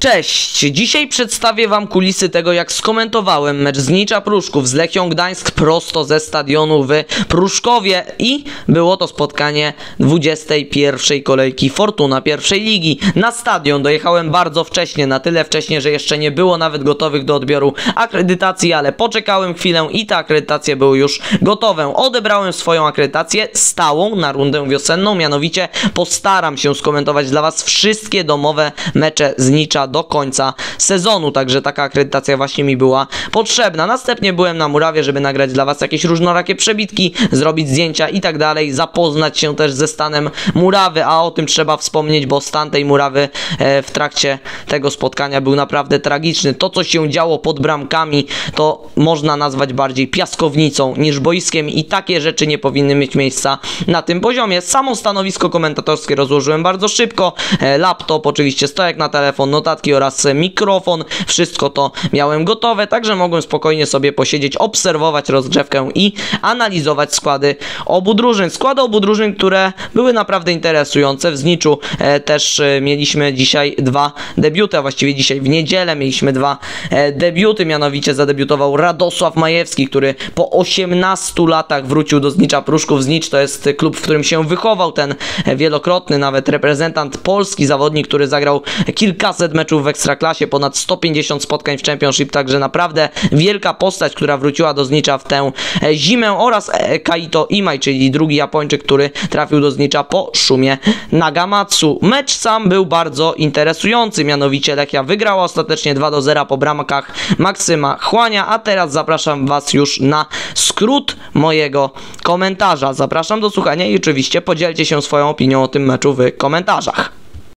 Cześć! Dzisiaj przedstawię wam kulisy tego, jak skomentowałem mecz Znicza Pruszków z Lechią Gdańsk prosto ze stadionu w Pruszkowie i było to spotkanie 21. kolejki Fortuna pierwszej ligi. Na stadion dojechałem bardzo wcześnie, na tyle wcześnie, że jeszcze nie było nawet gotowych do odbioru akredytacji, ale poczekałem chwilę i te akredytacje były już gotowe. Odebrałem swoją akredytację stałą na rundę wiosenną, mianowicie postaram się skomentować dla was wszystkie domowe mecze Znicza do końca sezonu, także taka akredytacja właśnie mi była potrzebna. Następnie byłem na murawie, żeby nagrać dla was jakieś różnorakie przebitki, zrobić zdjęcia i tak dalej, zapoznać się też ze stanem murawy, a o tym trzeba wspomnieć, bo stan tej murawy w trakcie tego spotkania był naprawdę tragiczny. To, co się działo pod bramkami, to można nazwać bardziej piaskownicą niż boiskiem i takie rzeczy nie powinny mieć miejsca na tym poziomie. Samo stanowisko komentatorskie rozłożyłem bardzo szybko, laptop, oczywiście stojak na telefon, notatki oraz mikrofon, wszystko to miałem gotowe, także mogłem spokojnie sobie posiedzieć, obserwować rozgrzewkę i analizować składy obu drużyn. Składy obu drużyn, które były naprawdę interesujące. W Zniczu też mieliśmy dzisiaj dwa debiuty, a właściwie dzisiaj w niedzielę mieliśmy dwa debiuty, mianowicie zadebiutował Radosław Majewski, który po 18 latach wrócił do Znicza Pruszków. Znicz to jest klub, w którym się wychował, ten wielokrotny nawet reprezentant Polski, zawodnik, który zagrał kilkaset meczów w Ekstraklasie, ponad 150 spotkań w Championship, także naprawdę wielka postać, która wróciła do Znicza w tę zimę, oraz Kaito Imai, czyli drugi Japończyk, który trafił do Znicza po Szumie Nagamatsu. Mecz sam był bardzo interesujący, mianowicie Lechia wygrała ostatecznie 2-0 po bramkach Maksyma Chłania, a teraz zapraszam was już na skrót mojego komentarza. Zapraszam do słuchania i oczywiście podzielcie się swoją opinią o tym meczu w komentarzach.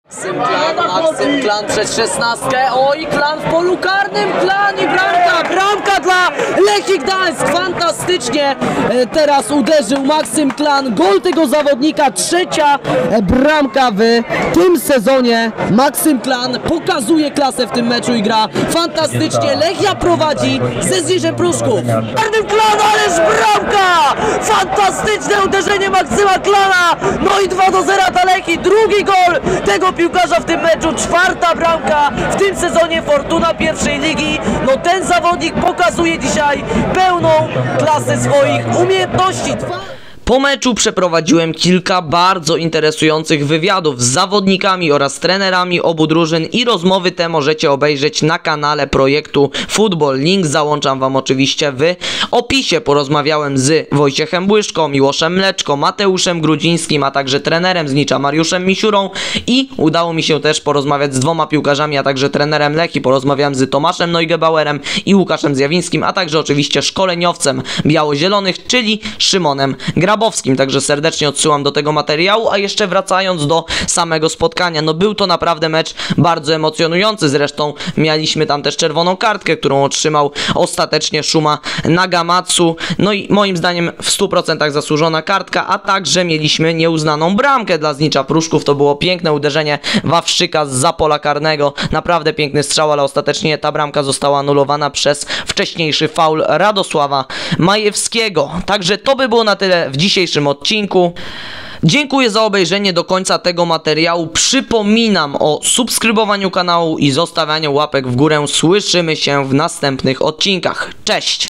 Maksym Klan przed 16. Oj, Klan w polu karnym, Klan i bramka dla Lechii Gdańsk. Fantastycznie teraz uderzył Maksym Klan, gol tego zawodnika, trzecia bramka w tym sezonie. Maksym Klan pokazuje klasę w tym meczu i gra fantastycznie. Lechia prowadzi ze Zniczem Pruszków. Karnym Klan, ależ bramka! Fantastyczne uderzenie Maksyma Klana, no i 2-0 dla Lechii, drugi gol tego piłkarza w tym meczu, czwarta bramka w tym sezonie Fortuna pierwszej ligi. No ten zawodnik pokazuje dzisiaj pełną klasę swoich umiejętności. Po meczu przeprowadziłem kilka bardzo interesujących wywiadów z zawodnikami oraz trenerami obu drużyn i rozmowy te możecie obejrzeć na kanale projektu Football. Link załączam wam oczywiście w opisie. Porozmawiałem z Wojciechem Błyszką, Miłoszem Mleczko, Mateuszem Grudzińskim, a także trenerem Znicza Mariuszem Misiurą i udało mi się też porozmawiać z dwoma piłkarzami, a także trenerem Lechii. Porozmawiałem z Tomaszem Neugebauerem i Łukaszem Zjawińskim, a także oczywiście szkoleniowcem biało-zielonych, czyli Szymonem Grabowskim. Także serdecznie odsyłam do tego materiału, a jeszcze wracając do samego spotkania, no był to naprawdę mecz bardzo emocjonujący, zresztą mieliśmy tam też czerwoną kartkę, którą otrzymał ostatecznie Szuma Nagamatsu, no i moim zdaniem w 100% zasłużona kartka, a także mieliśmy nieuznaną bramkę dla Znicza Pruszków. To było piękne uderzenie Wawrzyka zza pola karnego, naprawdę piękny strzał, ale ostatecznie ta bramka została anulowana przez wcześniejszy faul Radosława Majewskiego. Także to by było na tyle w dzisiejszym odcinku. Dziękuję za obejrzenie do końca tego materiału. Przypominam o subskrybowaniu kanału i zostawianiu łapek w górę. Słyszymy się w następnych odcinkach. Cześć!